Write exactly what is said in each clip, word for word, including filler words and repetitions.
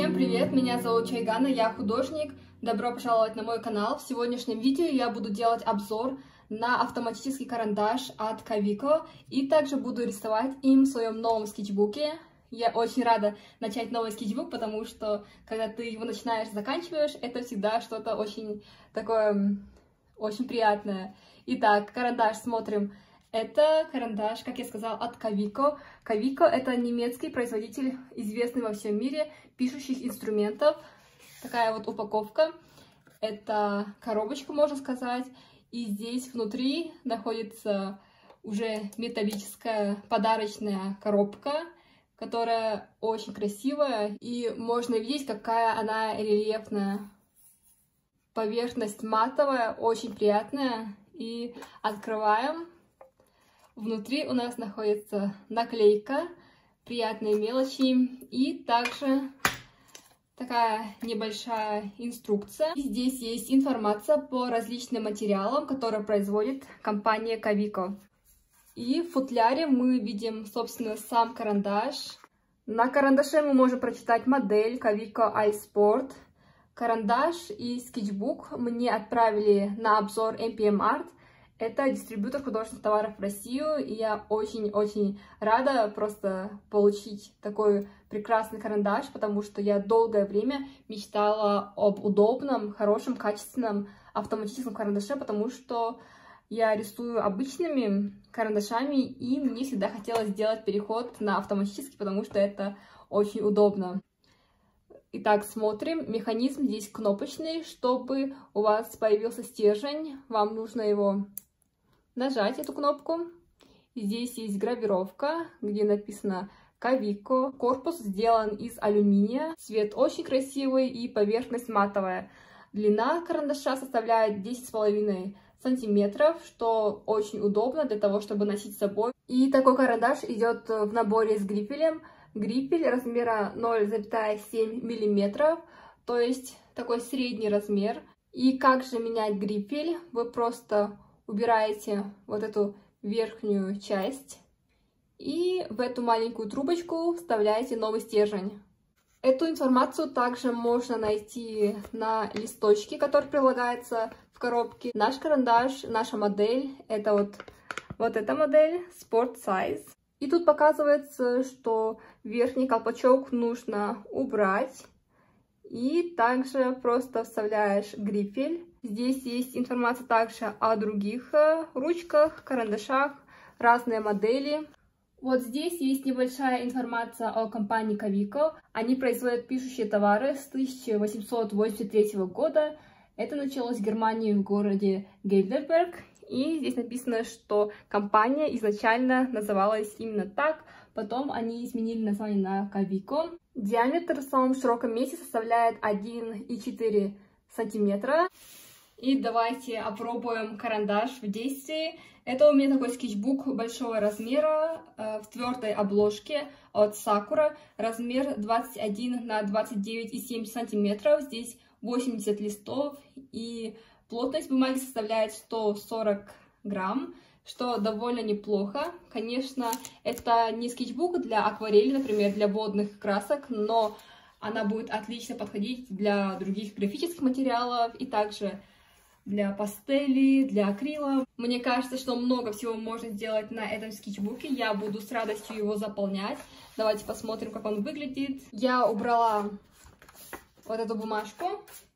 Всем привет, меня зовут Чайгана, я художник. Добро пожаловать на мой канал. В сегодняшнем видео я буду делать обзор на автоматический карандаш от Kaweco и также буду рисовать им в своем новом скетчбуке. Я очень рада начать новый скетчбук, потому что когда ты его начинаешь, заканчиваешь, это всегда что-то очень такое, очень приятное. Итак, карандаш смотрим. Это карандаш, как я сказала, от Kaweco. Kaweco — это немецкий производитель, известный во всем мире, пишущих инструментов. Такая вот упаковка. Это коробочка, можно сказать. И здесь внутри находится уже металлическая подарочная коробка, которая очень красивая. И можно видеть, какая она рельефная. Поверхность матовая, очень приятная. И открываем. Внутри у нас находится наклейка, приятные мелочи и также такая небольшая инструкция. И здесь есть информация по различным материалам, которые производит компания Kaweco. И в футляре мы видим, собственно, сам карандаш. На карандаше мы можем прочитать модель Kaweco iSport. Карандаш и скетчбук мне отправили на обзор эм пи эм Art. Это дистрибьютор художественных товаров в Россию, и я очень-очень рада просто получить такой прекрасный карандаш, потому что я долгое время мечтала об удобном, хорошем, качественном автоматическом карандаше, потому что я рисую обычными карандашами, и мне всегда хотелось сделать переход на автоматический, потому что это очень удобно. Итак, смотрим. Механизм здесь кнопочный. Чтобы у вас появился стержень, вам нужно его нажать, эту кнопку. Здесь есть гравировка, где написано Kaweco. Корпус сделан из алюминия. Цвет очень красивый и поверхность матовая. Длина карандаша составляет десять с половиной сантиметров, что очень удобно для того, чтобы носить с собой. И такой карандаш идет в наборе с грифелем. Грифель размера ноль целых семь миллиметров, то есть такой средний размер. И как же менять грифель? Вы просто убираете вот эту верхнюю часть и в эту маленькую трубочку вставляете новый стержень. Эту информацию также можно найти на листочке, который прилагается в коробке. Наш карандаш, наша модель, это вот, вот эта модель Sport Size. И тут показывается, что верхний колпачок нужно убрать. И также просто вставляешь грифель. Здесь есть информация также о других ручках, карандашах, разные модели. Вот здесь есть небольшая информация о компании Kaweco. Они производят пишущие товары с тысяча восемьсот восемьдесят третьего года. Это началось в Германии, в городе Гейдельберг. И здесь написано, что компания изначально называлась именно так. Потом они изменили название на Kaweco. Диаметр в самом широком месте составляет один и четыре сантиметра. И давайте опробуем карандаш в действии. Это у меня такой скетчбук большого размера э, в твердой обложке от Sakura. Размер двадцать один на двадцать девять и семь сантиметров. Здесь восемьдесят листов. И плотность бумаги составляет сто сорок грамм, что довольно неплохо. Конечно, это не скетчбук для акварели, например, для водных красок, но она будет отлично подходить для других графических материалов и также для пастели, для акрила. Мне кажется, что много всего можно сделать на этом скетчбуке. Я буду с радостью его заполнять. Давайте посмотрим, как он выглядит. Я убрала вот эту бумажку.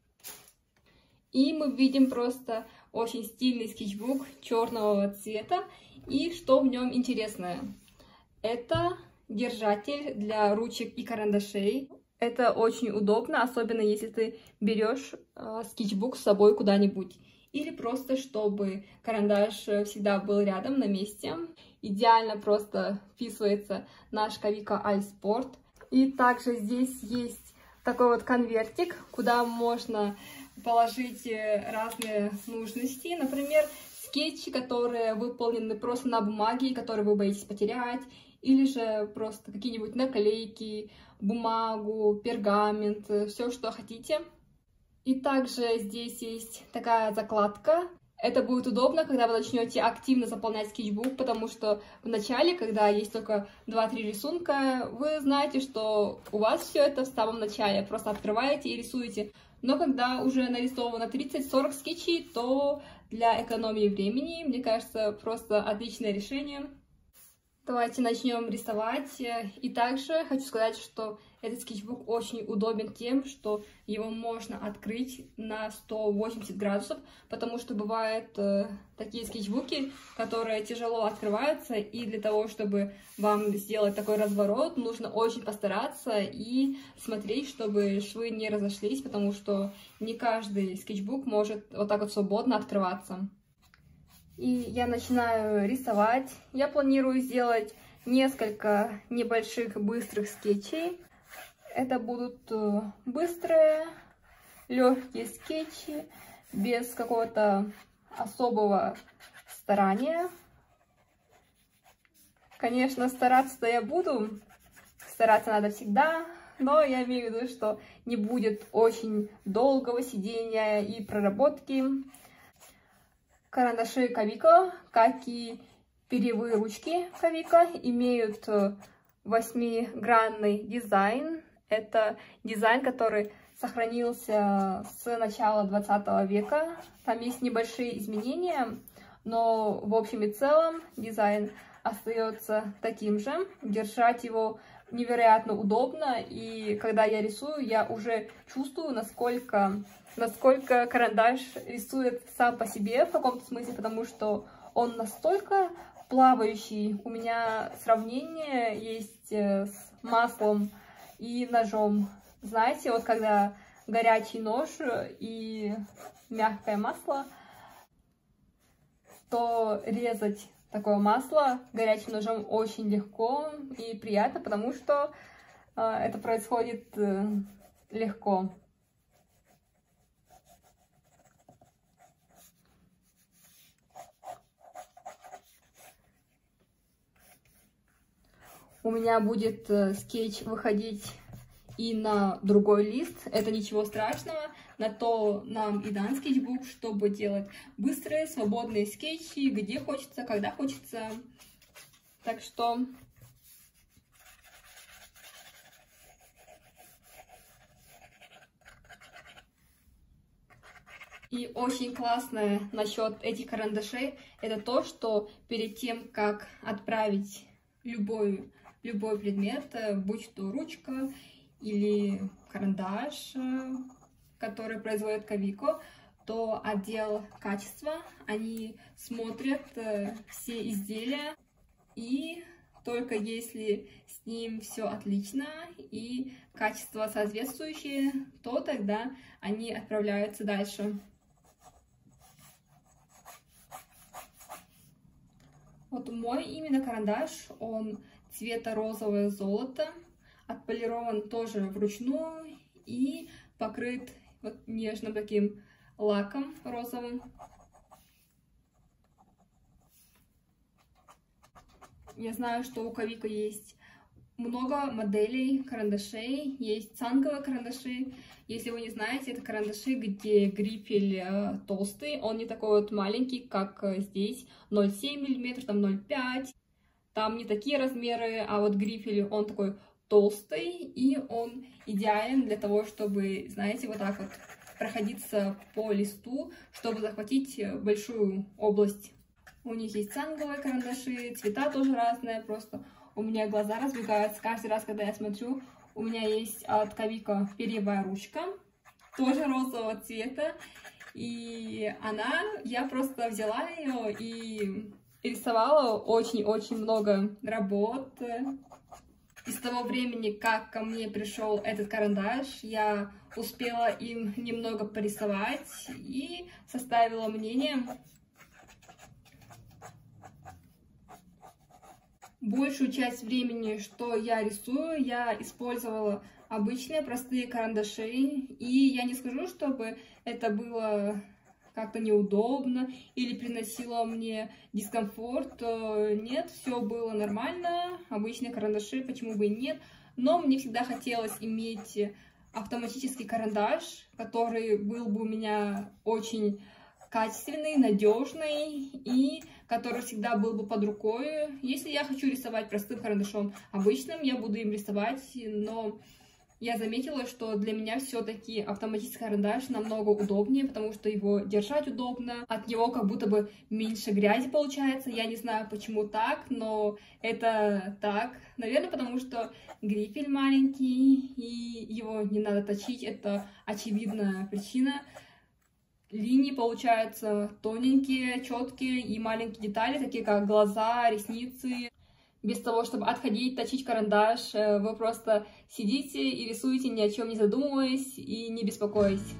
И мы видим просто очень стильный скетчбук черного цвета. И что в нем интересное? Это держатель для ручек и карандашей. Это очень удобно, особенно если ты берешь э, скетчбук с собой куда-нибудь. Или просто, чтобы карандаш всегда был рядом, на месте. Идеально просто вписывается наш Kaweco iSport. И также здесь есть такой вот конвертик, куда можно положить разные нужности. Например, скетчи, которые выполнены просто на бумаге, которые вы боитесь потерять. Или же просто какие-нибудь наклейки, бумагу, пергамент, все, что хотите. И также здесь есть такая закладка. Это будет удобно, когда вы начнете активно заполнять скетчбук, потому что в начале, когда есть только два-три рисунка, вы знаете, что у вас все это в самом начале, просто открываете и рисуете. Но когда уже нарисовано тридцать-сорок скетчей, то для экономии времени, мне кажется, просто отличное решение. Давайте начнем рисовать. И также хочу сказать, что этот скетчбук очень удобен тем, что его можно открыть на сто восемьдесят градусов, потому что бывают э, такие скетчбуки, которые тяжело открываются, и для того, чтобы вам сделать такой разворот, нужно очень постараться и смотреть, чтобы швы не разошлись, потому что не каждый скетчбук может вот так вот свободно открываться. И я начинаю рисовать. Я планирую сделать несколько небольших быстрых скетчей. Это будут быстрые, легкие скетчи, без какого-то особого старания. Конечно, стараться-то я буду, стараться надо всегда, но я имею в виду, что не будет очень долгого сидения и проработки. Карандаши Кавико, как и перьевые ручки Кавико, имеют восьмигранный дизайн. Это дизайн, который сохранился с начала двадцатого века. Там есть небольшие изменения, но в общем и целом дизайн остается таким же. Держать его невероятно удобно, и когда я рисую, я уже чувствую, насколько... насколько карандаш рисует сам по себе в каком-то смысле, потому что он настолько плавающий. У меня сравнение есть с маслом и ножом. Знаете, вот когда горячий нож и мягкое масло, то резать такое масло горячим ножом очень легко и приятно, потому что э, это происходит э, легко. У меня будет э, скетч выходить и на другой лист. Это ничего страшного. На то нам и дан скетчбук, чтобы делать быстрые, свободные скетчи, где хочется, когда хочется. Так что... И очень классное насчет этих карандашей, это то, что перед тем, как отправить любой, любой предмет, будь то ручка или карандаш, который производит Кавико, то отдел качества, они смотрят все изделия, и только если с ним все отлично и качество соответствующее, то тогда они отправляются дальше. Вот мой именно карандаш, он цвета розовое золото, отполирован тоже вручную и покрыт вот нежным таким лаком розовым. Я знаю, что у Кавико есть много моделей карандашей, есть цанговые карандаши. Если вы не знаете, это карандаши, где грифель э, толстый, он не такой вот маленький, как здесь, ноль целых семь десятых миллиметра, там ноль целых пять десятых. Там не такие размеры, а вот грифель, он такой толстый, и он идеален для того, чтобы, знаете, вот так вот проходиться по листу, чтобы захватить большую область. У них есть цанговые карандаши, цвета тоже разные, просто у меня глаза разбегаются каждый раз, когда я смотрю. У меня есть от Кавико перьевая ручка, тоже розового цвета, и она, я просто взяла ее и рисовала очень-очень много работ. И с того времени, как ко мне пришел этот карандаш, я успела им немного порисовать и составила мнение. Большую часть времени, что я рисую, я использовала обычные простые карандаши, и я не скажу, чтобы это было как-то неудобно или приносило мне дискомфорт. Нет, все было нормально, обычные карандаши, почему бы и нет, но мне всегда хотелось иметь автоматический карандаш, который был бы у меня очень качественный, надежный и который всегда был бы под рукой. Если я хочу рисовать простым карандашом обычным, я буду им рисовать, но я заметила, что для меня все-таки автоматический карандаш намного удобнее, потому что его держать удобно, от него как будто бы меньше грязи получается. Я не знаю, почему так, но это так. Наверное, потому что грифель маленький, и его не надо точить, это очевидная причина. Линии получаются тоненькие, четкие, и маленькие детали, такие как глаза, ресницы. Без того, чтобы отходить, точить карандаш, вы просто сидите и рисуете, ни о чем не задумываясь и не беспокоясь.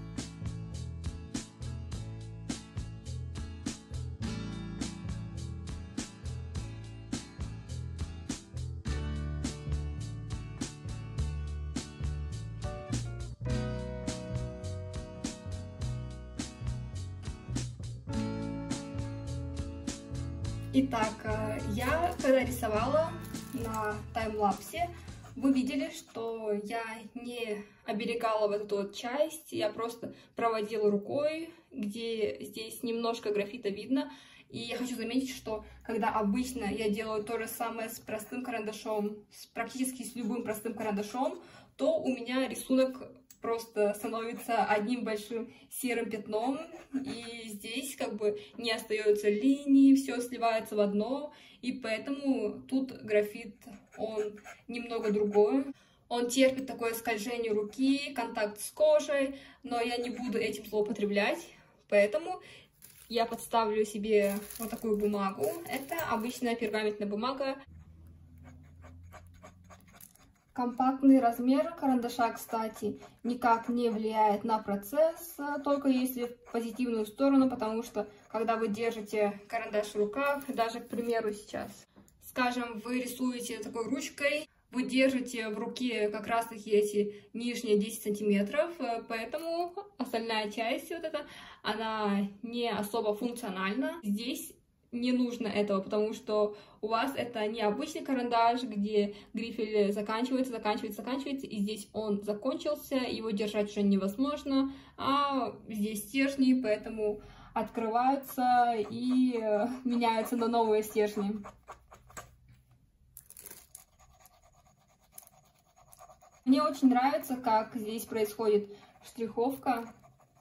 Итак, я когда рисовала на таймлапсе, вы видели, что я не оберегала вот эту вот часть, я просто проводила рукой, где здесь немножко графита видно. И я хочу заметить, что когда обычно я делаю то же самое с простым карандашом, с, практически с любым простым карандашом, то у меня рисунок просто становится одним большим серым пятном, и здесь как бы не остается линий, все сливается в одно, и поэтому тут графит, он немного другой. Он терпит такое скольжение руки, контакт с кожей, но я не буду этим злоупотреблять, поэтому я подставлю себе вот такую бумагу. Это обычная пергаментная бумага. Компактный размер карандаша, кстати, никак не влияет на процесс, только если в позитивную сторону, потому что, когда вы держите карандаш в руках, даже, к примеру, сейчас, скажем, вы рисуете такой ручкой, вы держите в руке как раз-таки эти нижние десять сантиметров, поэтому остальная часть вот эта, она не особо функциональна. Здесь не нужно этого, потому что у вас это не обычный карандаш, где грифель заканчивается, заканчивается, заканчивается, и здесь он закончился, его держать уже невозможно, а здесь стержни, поэтому открываются и меняются на новые стержни. Мне очень нравится, как здесь происходит штриховка.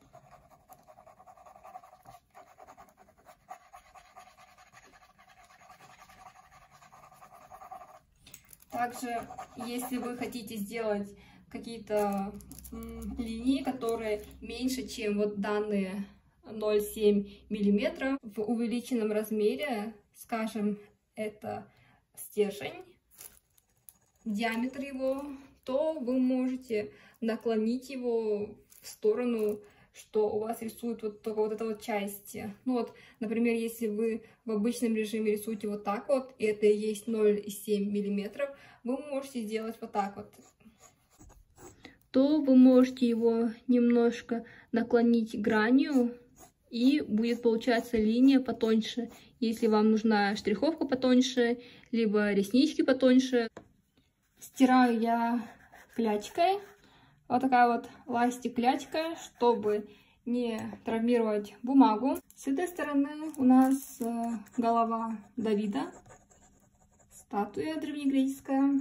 Также, если вы хотите сделать какие-то линии, которые меньше, чем вот данные ноль целых семь миллиметра в увеличенном размере, скажем, это стержень, диаметр его, то вы можете наклонить его в сторону, что у вас рисует вот только вот эта вот часть. Ну вот, например, если вы в обычном режиме рисуете вот так вот, и это и есть ноль целых семь миллиметров, вы можете сделать вот так вот. То вы можете его немножко наклонить гранью, и будет получаться линия потоньше. Если вам нужна штриховка потоньше, либо реснички потоньше. Стираю я клячкой. Вот такая вот ластик-клячка, чтобы не травмировать бумагу. С этой стороны у нас голова Давида, статуя древнегреческая.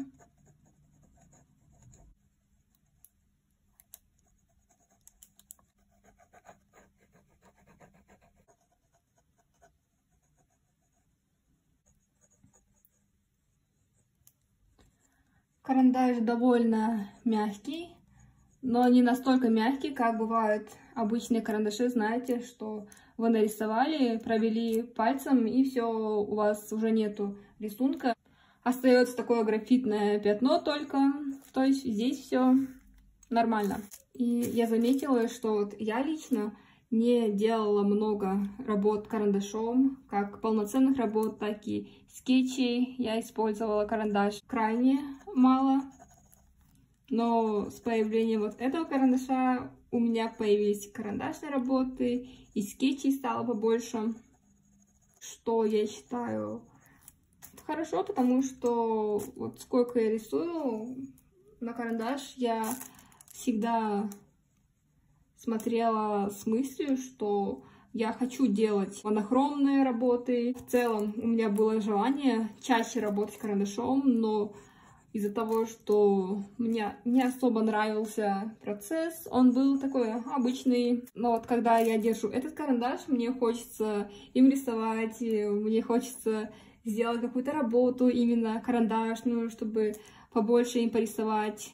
Карандаш довольно мягкий, но не настолько мягкий, как бывают обычные карандаши. Знаете, что вы нарисовали, провели пальцем, и все, у вас уже нету рисунка. Остается такое графитное пятно только, то есть здесь все нормально. И я заметила, что вот я лично не делала много работ карандашом, как полноценных работ, так и скетчей. Я использовала карандаш крайне мало, но с появлением вот этого карандаша у меня появились карандашные работы, и скетчей стало побольше, что я считаю хорошо, потому что вот сколько я рисую на карандаш, я всегда смотрела с мыслью, что я хочу делать монохромные работы. В целом у меня было желание чаще работать карандашом, но из-за того, что мне не особо нравился процесс, он был такой обычный. Но вот когда я держу этот карандаш, мне хочется им рисовать, мне хочется сделать какую-то работу именно карандашную, чтобы побольше им порисовать.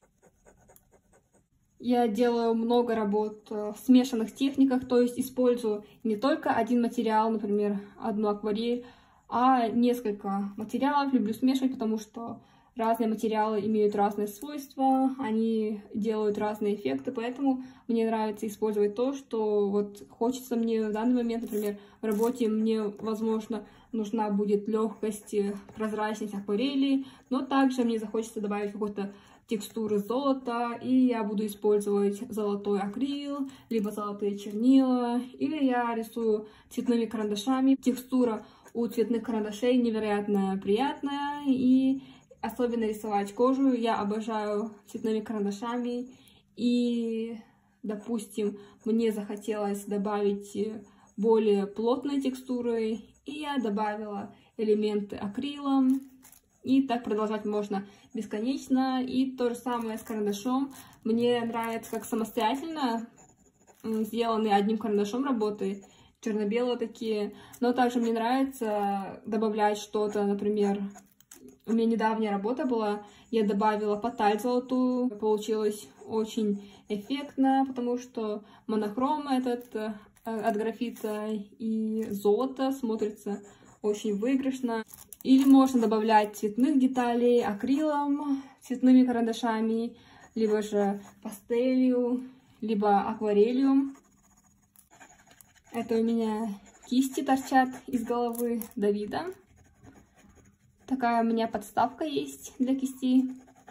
Я делаю много работ в смешанных техниках, то есть использую не только один материал, например, одну акварель, а несколько материалов. Люблю смешивать, потому что разные материалы имеют разные свойства, они делают разные эффекты, поэтому мне нравится использовать то, что вот хочется мне в данный момент, например, в работе мне, возможно, нужна будет легкость, прозрачность акварели, но также мне захочется добавить какой-то текстуры золота, и я буду использовать золотой акрил, либо золотые чернила, или я рисую цветными карандашами. Текстура у цветных карандашей невероятно приятная, и особенно рисовать кожу я обожаю цветными карандашами. И, допустим, мне захотелось добавить более плотные текстуры, и я добавила элементы акрилом. И так продолжать можно бесконечно. И то же самое с карандашом. Мне нравится, как самостоятельно сделанные одним карандашом работы, черно-белые такие. Но также мне нравится добавлять что-то, например, у меня недавняя работа была, я добавила паталь золотую. Получилось очень эффектно, потому что монохром этот от графита и золото смотрится очень выигрышно. Или можно добавлять цветных деталей акрилом, цветными карандашами, либо же пастелью, либо акварелью. Это у меня кисти торчат из головы Давида. Такая у меня подставка есть для кистей.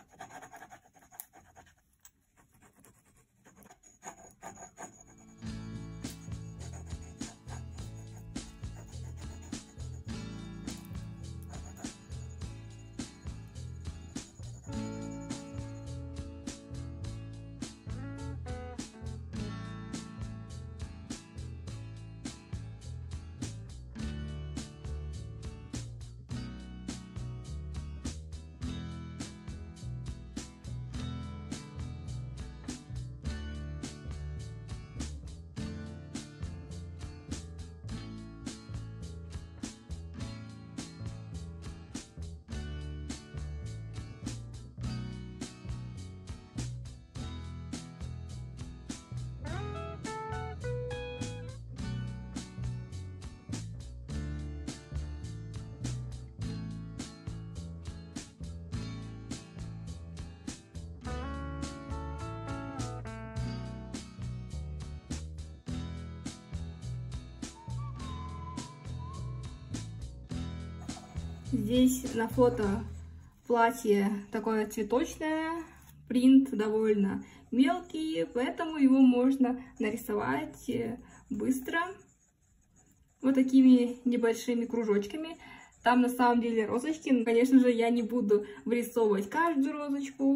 Здесь на фото платье такое цветочное, принт довольно мелкий, поэтому его можно нарисовать быстро вот такими небольшими кружочками. Там на самом деле розочки, но, конечно же, я не буду вырисовывать каждую розочку.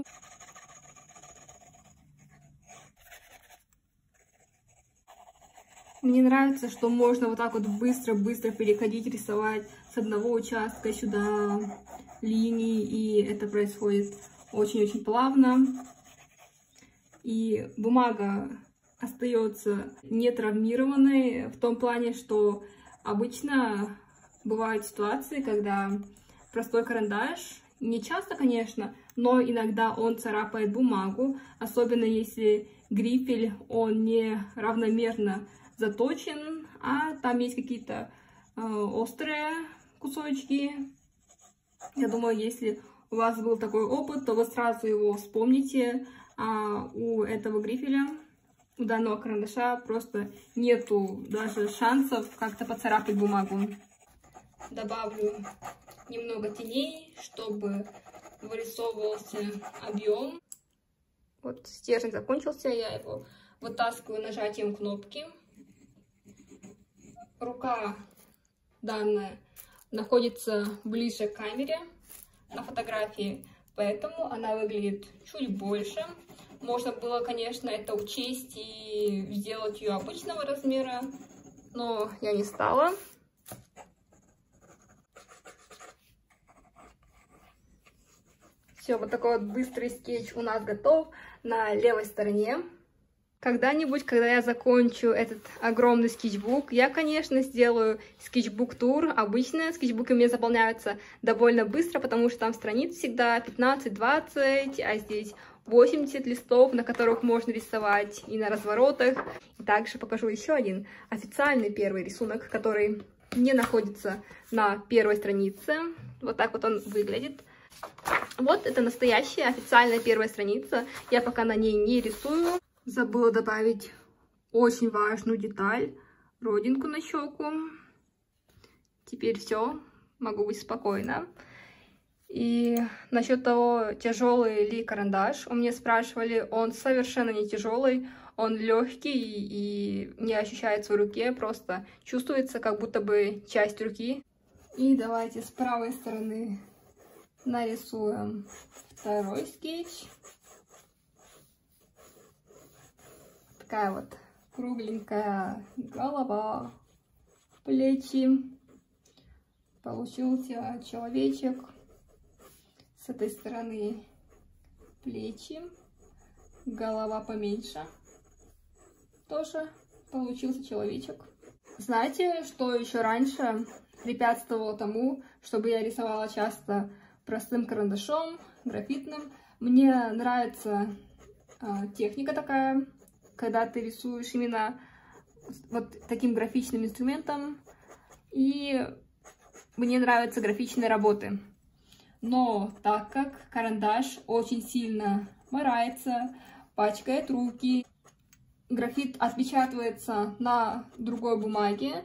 Мне нравится, что можно вот так вот быстро-быстро переходить, рисовать с одного участка сюда линии, и это происходит очень-очень плавно. И бумага остается не травмированной в том плане, что обычно бывают ситуации, когда простой карандаш, не часто, конечно, но иногда он царапает бумагу, особенно если грифель, он не равномерно заточен, а там есть какие-то э, острые кусочки. Я думаю, если у вас был такой опыт, то вы сразу его вспомните. А у этого грифеля, у данного карандаша просто нету даже шансов как-то поцарапать бумагу. Добавлю немного теней, чтобы вырисовывался объем. Вот стержень закончился, я его вытаскиваю нажатием кнопки. Рука данная находится ближе к камере на фотографии, поэтому она выглядит чуть больше. Можно было, конечно, это учесть и сделать ее обычного размера, но я не стала. Все, вот такой вот быстрый скетч у нас готов на левой стороне. Когда-нибудь, когда я закончу этот огромный скетчбук, я, конечно, сделаю скетчбук-тур. Обычно скетчбуки у меня заполняются довольно быстро, потому что там страниц всегда пятнадцать-двадцать, а здесь восемьдесят листов, на которых можно рисовать и на разворотах. И также покажу еще один официальный первый рисунок, который не находится на первой странице. Вот так вот он выглядит. Вот это настоящая официальная первая страница. Я пока на ней не рисую. Забыла добавить очень важную деталь, родинку на щеку. Теперь все, могу быть спокойна. И насчет того, тяжелый ли карандаш, у меня спрашивали, он совершенно не тяжелый, он легкий и не ощущается в руке, просто чувствуется, как будто бы часть руки. И давайте с правой стороны нарисуем второй скетч. Такая вот кругленькая голова, плечи. Получился человечек. С этой стороны плечи, голова поменьше. Тоже получился человечек. Знаете, что еще раньше препятствовало тому, чтобы я рисовала часто простым карандашом, графитным? Мне нравится э, техника такая, когда ты рисуешь именно вот таким графичным инструментом. И мне нравятся графичные работы. Но так как карандаш очень сильно морается, пачкает руки, графит отпечатывается на другой бумаге,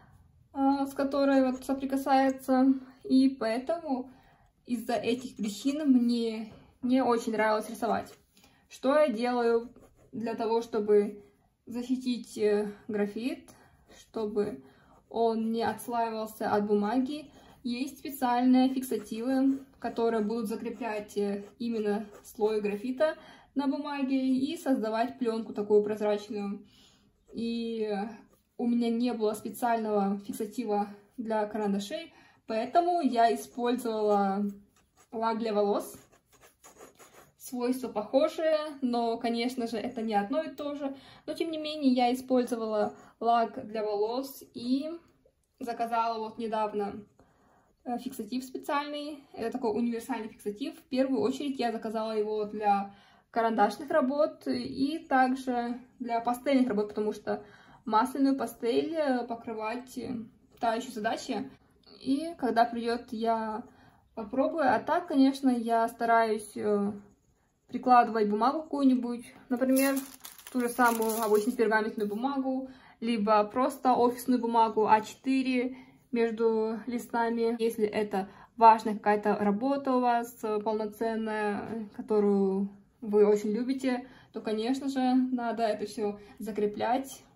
с которой вот соприкасается, и поэтому из-за этих причин мне не очень нравилось рисовать. Что я делаю для того, чтобы защитить графит, чтобы он не отслаивался от бумаги? Есть специальные фиксативы, которые будут закреплять именно слой графита на бумаге и создавать пленку такую прозрачную. И у меня не было специального фиксатива для карандашей, поэтому я использовала лак для волос. Свойства похожие, но, конечно же, это не одно и то же. Но, тем не менее, я использовала лак для волос и заказала вот недавно фиксатив специальный. Это такой универсальный фиксатив. В первую очередь я заказала его для карандашных работ и также для пастельных работ, потому что масляную пастель покрывать та еще задача. И когда придет, я попробую. А так, конечно, я стараюсь прикладывать бумагу какую-нибудь, например, ту же самую обычную пергаментную бумагу, либо просто офисную бумагу а четыре между листами. Если это важная какая-то работа у вас, полноценная, которую вы очень любите, то, конечно же, надо это все закреплять.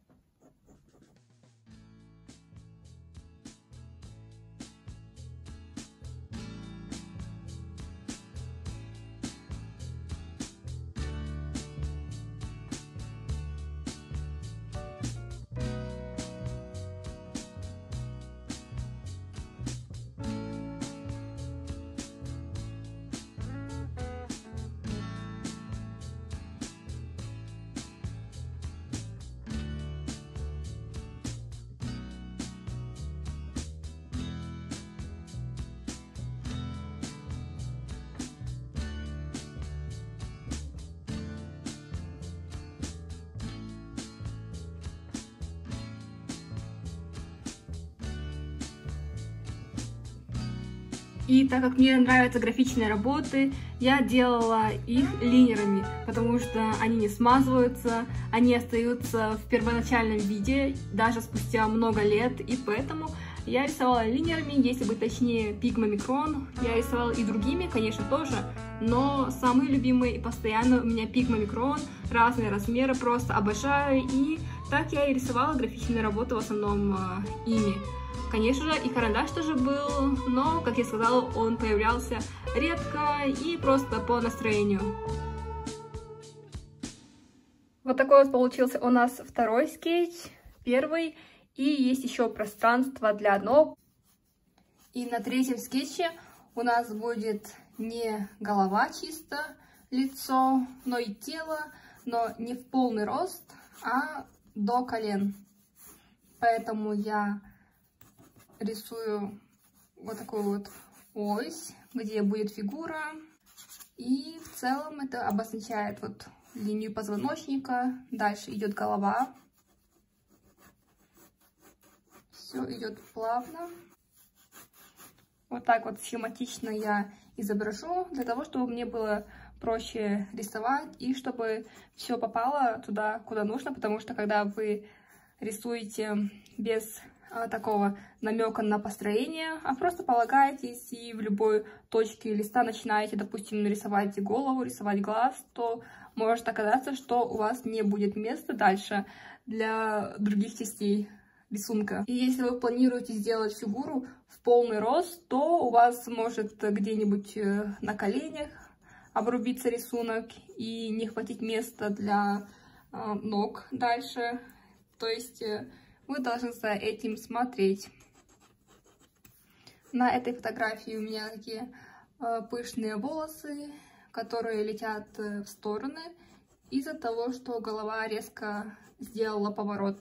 И так как мне нравятся графичные работы, я делала их линерами, потому что они не смазываются, они остаются в первоначальном виде, даже спустя много лет, и поэтому я рисовала линерами, если быть точнее, Pigma Micron. Я рисовала и другими, конечно, тоже, но самые любимые и постоянно у меня Pigma Micron, разные размеры, просто обожаю, и так я и рисовала графичные работы в основном э, ими. Конечно же, и карандаш тоже был, но, как я сказала, он появлялся редко и просто по настроению. Вот такой вот получился у нас второй скетч, первый. И есть еще пространство для ног. И на третьем скетче у нас будет не голова чисто, лицо, но и тело, но не в полный рост, а до колен. Поэтому я рисую вот такую вот ось, где будет фигура. И в целом это обозначает вот линию позвоночника. Дальше идет голова. Все идет плавно. Вот так вот схематично я изображу, для того, чтобы мне было проще рисовать и чтобы все попало туда, куда нужно, потому что когда вы рисуете без а, такого намека на построение, а просто полагаетесь и в любой точке листа начинаете, допустим, рисовать голову, рисовать глаз, то может оказаться, что у вас не будет места дальше для других частей рисунка. И если вы планируете сделать фигуру в полный рост, то у вас может где-нибудь на коленях обрубиться рисунок и не хватить места для э, ног дальше. То есть э, вы должны за этим смотреть. На этой фотографии у меня такие э, пышные волосы, которые летят э, в стороны из-за того, что голова резко сделала поворот.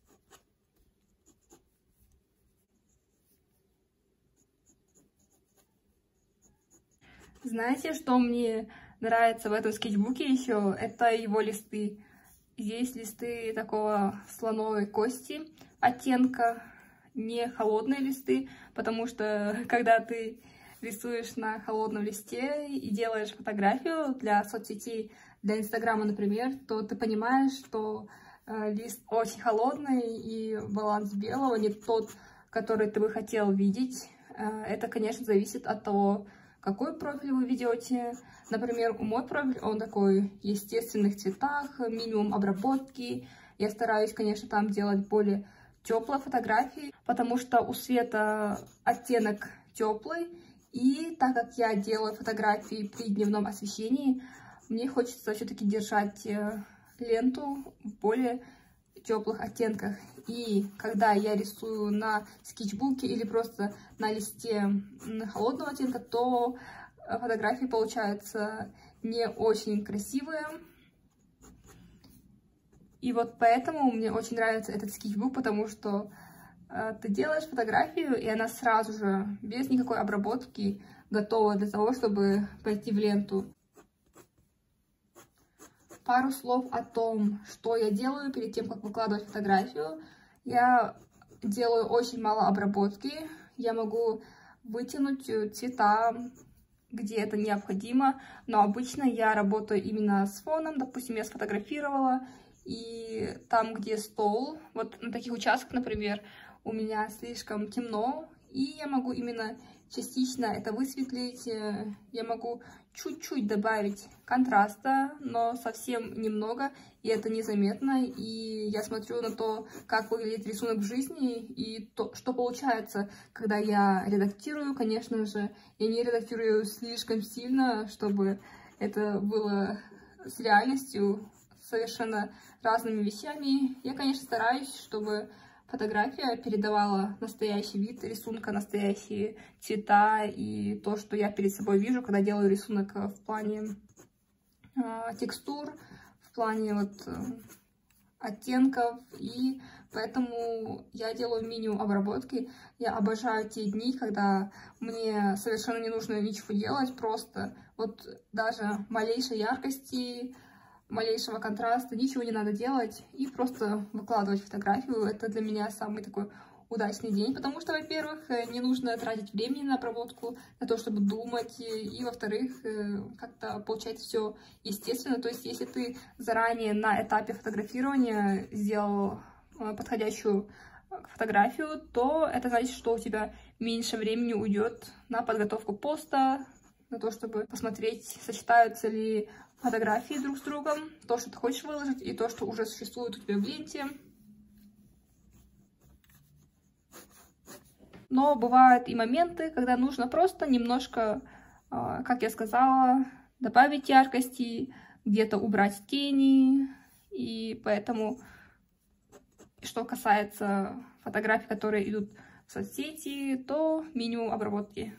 Знаете, что мне нравится в этом скетчбуке еще? Это его листы. Здесь листы такого слоновой кости оттенка, не холодные листы, потому что когда ты рисуешь на холодном листе и делаешь фотографию для соцсетей, для Инстаграма, например, то ты понимаешь, что э, лист очень холодный и баланс белого не тот, который ты бы хотел видеть. Э, это, конечно, зависит от того, какой профиль вы ведете. Например, мой профиль, он такой в естественных цветах, минимум обработки. Я стараюсь, конечно, там делать более теплые фотографии, потому что у света оттенок теплый. И так как я делаю фотографии при дневном освещении, мне хочется все-таки держать ленту в более теплых оттенках. И когда я рисую на скетчбуке или просто на листе холодного оттенка, то фотографии получаются не очень красивые. И вот поэтому мне очень нравится этот скетчбук, потому что э, ты делаешь фотографию, и она сразу же, без никакой обработки, готова для того, чтобы пойти в ленту. Пару слов о том, что я делаю перед тем, как выкладывать фотографию. Я делаю очень мало обработки. Я могу вытянуть цвета, где это необходимо, но обычно я работаю именно с фоном. Допустим, я сфотографировала, и там, где стол, вот на таких участках, например, у меня слишком темно, и я могу именно частично это высветлить. Я могу чуть-чуть добавить контраста, но совсем немного, и это незаметно. И я смотрю на то, как выглядит рисунок в жизни, и то, что получается, когда я редактирую. Конечно же, я не редактирую слишком сильно, чтобы это было с реальностью, совершенно разными вещами. Я, конечно, стараюсь, чтобы фотография передавала настоящий вид рисунка, настоящие цвета и то, что я перед собой вижу, когда делаю рисунок в плане э, текстур, в плане вот э, оттенков. И поэтому я делаю минимум обработки. Я обожаю те дни, когда мне совершенно не нужно ничего делать, просто вот даже малейшей яркости, малейшего контраста, ничего не надо делать и просто выкладывать фотографию. Это для меня самый такой удачный день, потому что, во-первых, не нужно тратить времени на обработку, на то, чтобы думать, и, во-вторых, как-то получать все естественно. То есть, если ты заранее на этапе фотографирования сделал подходящую фотографию, то это значит, что у тебя меньше времени уйдет на подготовку поста, на то, чтобы посмотреть, сочетаются ли фотографии друг с другом, то, что ты хочешь выложить, и то, что уже существует у тебя в ленте. Но бывают и моменты, когда нужно просто немножко, как я сказала, добавить яркости, где-то убрать тени, и поэтому что касается фотографий, которые идут в соцсети, то минимум обработки.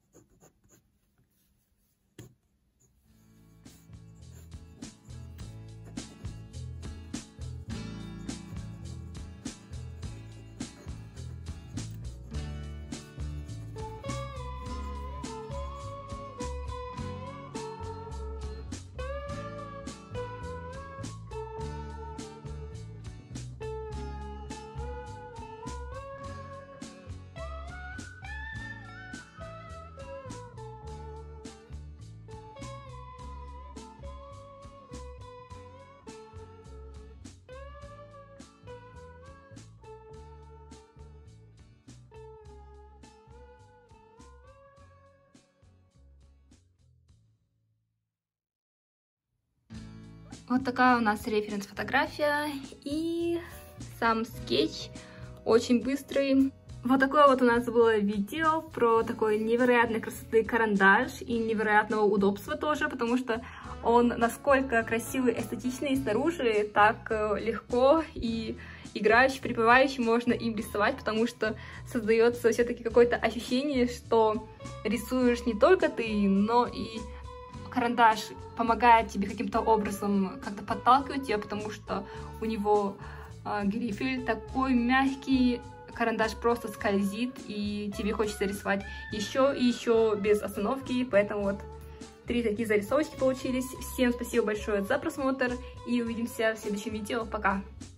Вот такая у нас референс-фотография и сам скетч очень быстрый. Вот такое вот у нас было видео про такой невероятной красоты карандаш и невероятного удобства тоже, потому что он насколько красивый, эстетичный снаружи, так легко и играющий, припевающий можно им рисовать, потому что создается все-таки какое-то ощущение, что рисуешь не только ты, но и карандаш помогает тебе каким-то образом как-то подталкивать тебя, потому что у него э, грифель такой мягкий, карандаш просто скользит, и тебе хочется рисовать еще и еще без остановки, поэтому вот три такие зарисовочки получились. Всем спасибо большое за просмотр, и увидимся в следующем видео. Пока!